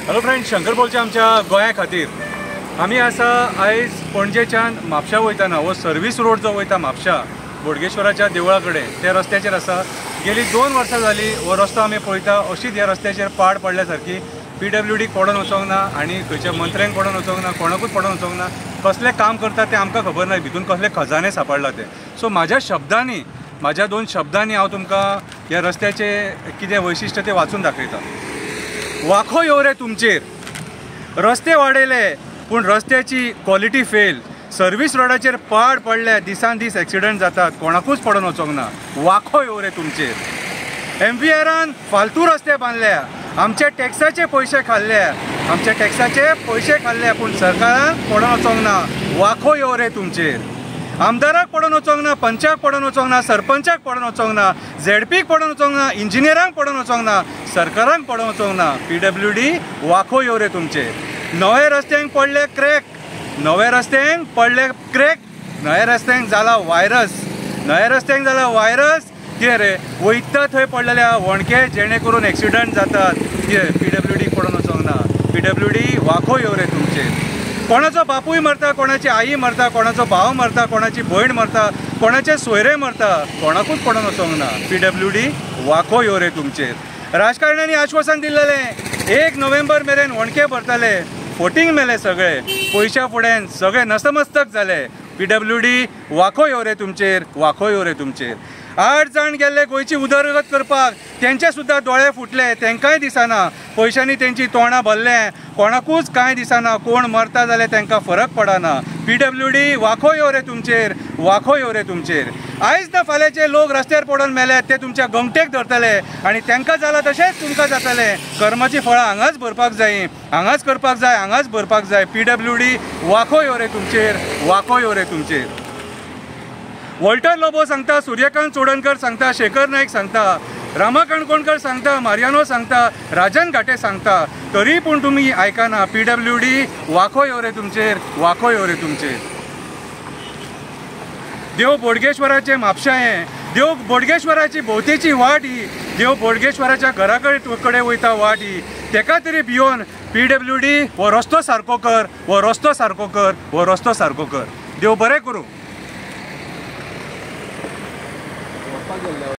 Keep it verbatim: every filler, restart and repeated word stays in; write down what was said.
Hello friends, Shankar बोलचे आमच्या गोंया खातीर आमी आसा आयज पणजेच्यान म्हापशा वयताना हो सर्वीस रोड जो वयता म्हापशा बोडगेश्वराच्या देवळा कडेन त्या रस्त्याचेर आसा। गेली दोन वर्सां जाली हो रस्तो आमी पळयता, अशीच ह्या रस्त्याचेर पाड पडल्या सारकी पी डब्ल्यू डी पडोवन वचोंक ना आनी खंयच्या मंत्र्यांक पडोवन वचोंक ना, कोणाकूच पडोवन वचोंक ना। कसले काम करता ते आमकां खबर ना, भितून कसले खजाने सापडला ते। सो म्हाज्या शब्दांनी म्हाज्या दोन शब्दांनी हांव तुमकां ह्या रस्त्याचे कितें वैशिश्ट्य ते वाचून दाखयता। वाखो येव रे तुमचेर, रस्ते वाडयले पूण रस्त्याची क्वॉलिटी फेल। सर्वीस रोडाचेर पाड पडले, दिसान दीस एक्सिडंट जातात, कोणाकूच पडोवन वचोंक ना। वाखो येव रे तुमचेर। एम पी आरान फालतू रस्ते बांदल्या, आमचे टॅक्साचे पयशे खाल्ले, आमचे टॅक्साचे पयशे खाल्ले पूण सरकारान पडोवन वचोंक ना। वाखो येव रे तुमचेर। आमदाराक पडोवन वचोंक ना, पंचाक पडोवन वचोंक ना, सरपंचाक पडोवन वचोंक ना, झेडपीक पडोवन वचोंक ना, इंजिनियरांक पडोवन वचोंक ना, सरकारांक पडोवन वचोंक ना। पी डब्ल्यू डी वाखो येव रे तुमचेर। नवे रस्त्यांक पडले क्रॅक, नवे रस्त्यांक पडले क्रॅक, नव्या रस्त्यांक जाला व्हायरस, नव्या रस्त्यांक जाला व्हायरस। कितें रे वयता थंय पडलेल्या वणके जेणे करून एक्सिडंट जातात, कितें पी डब्ल्यू डी पडोवन वचोंक ना। पी डब्ल्यू डी वाखो येव रे तुमचेर। कोणाचो बापूय मरता, कोणाची आई मरता, कोणाचो भाव मरता, कोणाची भयण मरता, कोणाचे सोयरे मरता, कोणाकूच पडोवन वचोंक ना। पी डब्ल्यू डी वाखो येव रे तुमचेर। राजकारण्यांनी आश्वासन दिल्लेलें एक नोव्हेंबर मेरेन वणके भरतले, फोटींग मेले सगळे, पयशा फुडें सगळे नतमस्तक जाले। पी डब्ल्यू डी वाखो येव रे तुमचेर, वाखो येव रे तुमचेर। आठ जाण गेल्ले गोंयची उदरगत करपाक, तेंचे सुद्दां दोळे फुटले, तेंकांय दिसना, पयशांनी तेंची तोंडां भरले, कोणाकूच कांय दिसना, कोण मरता जाल्यार तेंकां फरक पडना। पी डब्ल्यू डी वाखो येव रे तुमचेर, वाखो येव रे तुमचेर। आयज ना फाल्यांचे लोक रस्त्यार पडोवन मेले, ते तुमच्या गमटेक धरतले आनी तेंकां जाला तशेंच तुमकां जातलें। कर्माची फळां हांगाच भरपाक जाय, हांगाच करपाक जाय, हांगाच भरपाक जाय। पी डब्ल्यू डी वाखो येव रे तुमचेर, वाखो येव रे तुमचेर। वॉल्टर लोबो सांगता, सूर्यकांत चोडणकर सांगता, शेखर नायक सांगता, रामा काणकोणकर सांगता, मारियानो सांगता, राजन घाटे सांगता, तरी पूण तुमी आयकना। पी डब्ल्यू डी वाखो येव रे तुमचेर, वाखो येव रे तुमचेर। देव बोडगेश्वराचे म्हापशा हें, देव बोडगेश्वराची भोवतेची वाट ही, देव बोडगेश्वराच्या घरा कडेन वयता वाट ही, तेका तरी भियोन पी डब्ल्यू डी हो रस्तो सारको कर, हो रस्तो सारको कर, हो रस्तो सारको कर। देव बरें करूं।